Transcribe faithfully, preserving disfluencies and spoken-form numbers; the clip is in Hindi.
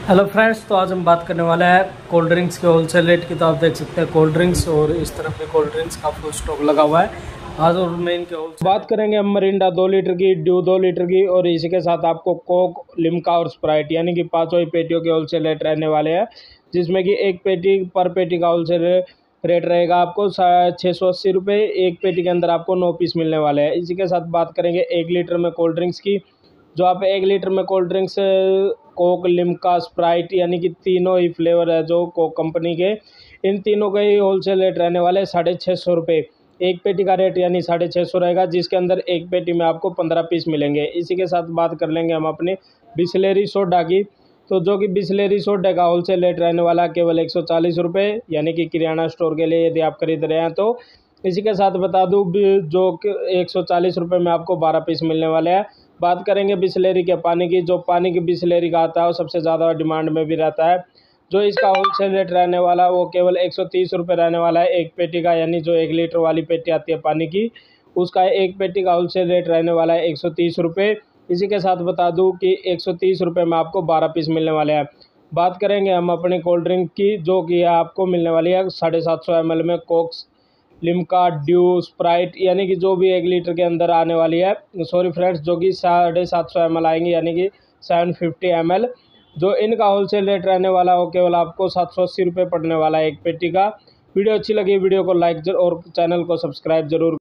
हेलो फ्रेंड्स, तो आज हम बात करने वाले हैं कोल्ड ड्रिंक्स के होलसेल रेट की। तो आप देख सकते हैं कोल्ड ड्रिंक्स और इस तरफ भी कोल्ड ड्रिंक्स का फुल स्टॉक लगा हुआ है आज। और मैं इनके होलसेल बात करेंगे हम मरिंडा दो लीटर की, ड्यू दो लीटर की, और इसी के साथ आपको कोक, लिम्का और स्प्राइट यानी कि पाँचों ही पेटियों के होलसेल रेट रहने वाले हैं, जिसमें कि एक पेटी पर पेटी का होलसेल रेट रहेगा आपको छः सौ अस्सी रुपये। एक पेटी के अंदर आपको नौ पीस मिलने वाले हैं। इसी के साथ बात करेंगे एक लीटर में कोल्ड ड्रिंक्स की। जो आप एक लीटर में cold drinks Coke, Limca, Sprite यानी कि तीनों ही फ्लेवर है जो कोक कंपनी के, इन तीनों का ही होलसेल रेट रहने वाले साढ़े छः सौ रुपये। एक पेटी का रेट यानी साढ़े छः सौ रहेगा, जिसके अंदर एक पेटी में आपको पंद्रह पीस मिलेंगे। इसी के साथ बात कर लेंगे हम अपने बिसलेरी सोडा की। तो जो कि बिसलेरी सोडा का होलसेल रेट रहने वाला केवल एक सौ चालीस रुपये, यानी कि किराना स्टोर के लिए यदि आप खरीद रहे हैं तो। इसी के साथ बता दूं जो एक सौ चालीस रुपये में आपको बारह पीस मिलने वाले हैं। बात करेंगे बिसलेरी के पानी की। जो पानी की बिसलेरी का आता है वो सबसे ज़्यादा डिमांड में भी रहता है। जो इसका होलसेल रेट रहने वाला है वो केवल एक सौ तीस रुपये रहने वाला है एक पेटी का, यानी जो एक लीटर वाली पेटी आती है पानी की, उसका एक पेटी का होलसेल रेट रहने वाला है एक सौ तीस रुपये। इसी के साथ बता दूं कि एक सौ तीस रुपये में आपको बारह पीस मिलने वाले हैं। बात करेंगे हम अपने कोल्ड ड्रिंक की, जो कि आपको मिलने वाली है साढ़े सात सौ एम एल में कोक्स, लिम्का, ड्यू, स्प्राइट यानी कि जो भी एक लीटर के अंदर आने वाली है, सॉरी फ्रेंड्स, जो कि साढ़े सात सौ एम एल आएंगी, यानी कि सेवन फिफ्टी एम एल। जो इनका होलसेल रेट रहने वाला हो केवल आपको सात सौ अस्सी रुपये पड़ने वाला है एक पेटी का। वीडियो अच्छी लगी वीडियो को लाइक और चैनल को सब्सक्राइब जरूर।